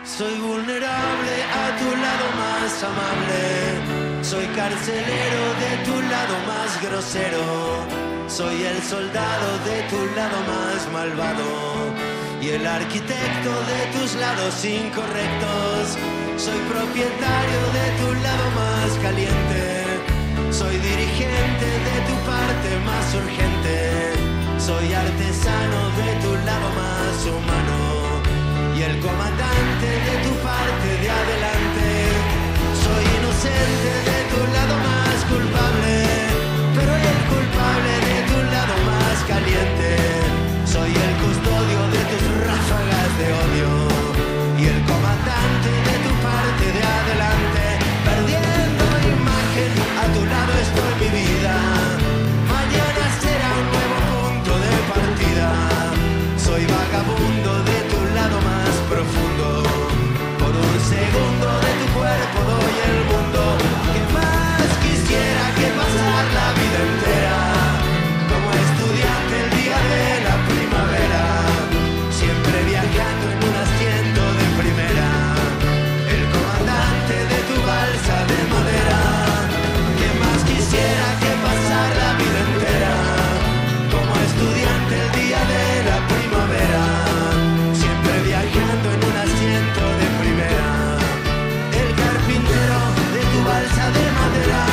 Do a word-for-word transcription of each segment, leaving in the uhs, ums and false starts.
Soy vulnerable a tu lado más amable. Soy carcelero de tu lado más grosero. Soy el soldado de tu lado más malvado y el arquitecto de tus lados incorrectos. Soy propietario de tu lado más caliente. Soy dirigente de tu parte más urgente. Soy artesano de tu lado más humano y el comandante de tu parte de adelante. Soy inocente de tu lado más culpable, pero el culpable de tu lado más caliente. Soy el custodio de tus ráfagas de odio y el comandante de tu parte de adelante. Perdiendo imagen, a tu lado estoy mi vida. Mañana será un nuevo punto de partida. Soy vagabundo de tu lado más profundo. Por un segundo de tu cuerpo doy el mundo. ¿Qué más quisiera que pasar la vida entera como estudiante el día de la primavera? Siempre viajando en un asiento de primera, el comandante de tu balsa de madera. ¿Qué más quisiera que pasar la vida entera como estudiante el día de la primavera? Siempre viajando en un asiento de primera, el carpintero de tu balsa de madera.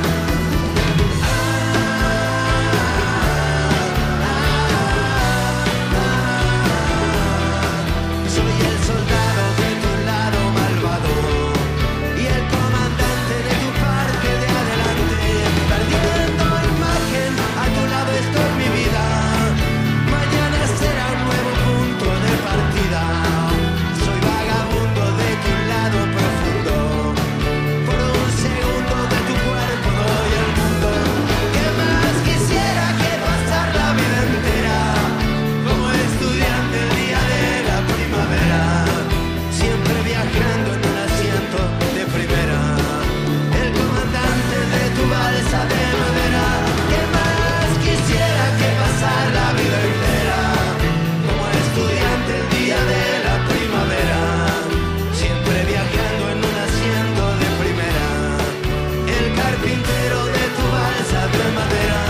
Soy el soldado de tu lado malvado y el comandante de tu parte de adelante. Perdiendo imagen, a tu lado estoy mi vida. Mañana será un nuevo punto de partida. Soy vagabundo de tu lado profundo. Por un segundo de tu cuerpo doy el mundo. ¿Qué más quisiera que pasar la vida entera como estudiante el día de la primavera? Siempre viajando en un asiento de primera, el comandante de tu balsa de madera. ¿Qué más quisiera que pasar la vida entera como estudiante el día de la primavera? Siempre viajando en un asiento de primera, el carpintero de tu balsa de madera.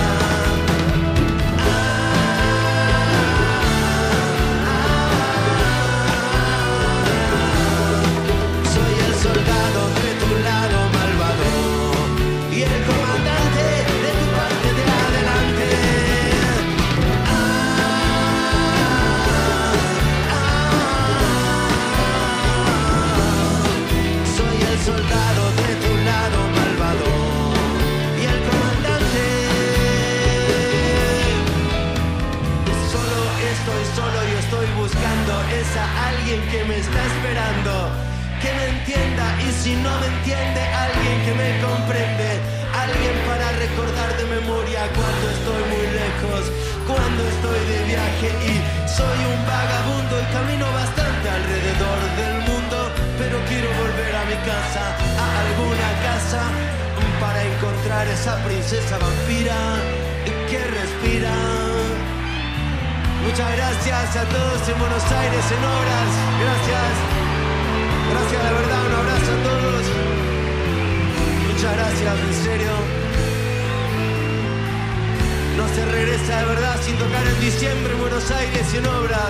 Soy el soldado de tu lado malvado y el comandante de tu parte de adelante. Soy el soldado de tu lado malvado y el comandante. Solo estoy solo y estoy buscando esa alguien que me está esperando, que me entienda, y si no me entiende, alguien que me comprende, alguien para recordar de memoria cuando estoy muy lejos, cuando estoy de viaje y soy un vagabundo y camino bastante alrededor del mundo, pero quiero volver a mi casa, a alguna casa, para encontrar esa princesa vampira que respira. Muchas gracias a todos en Buenos Aires, en Obras. Gracias. Gracias, de verdad, un abrazo a todos. Muchas gracias, en serio. No se regresa de verdad sin tocar en diciembre en Buenos Aires y en Obras.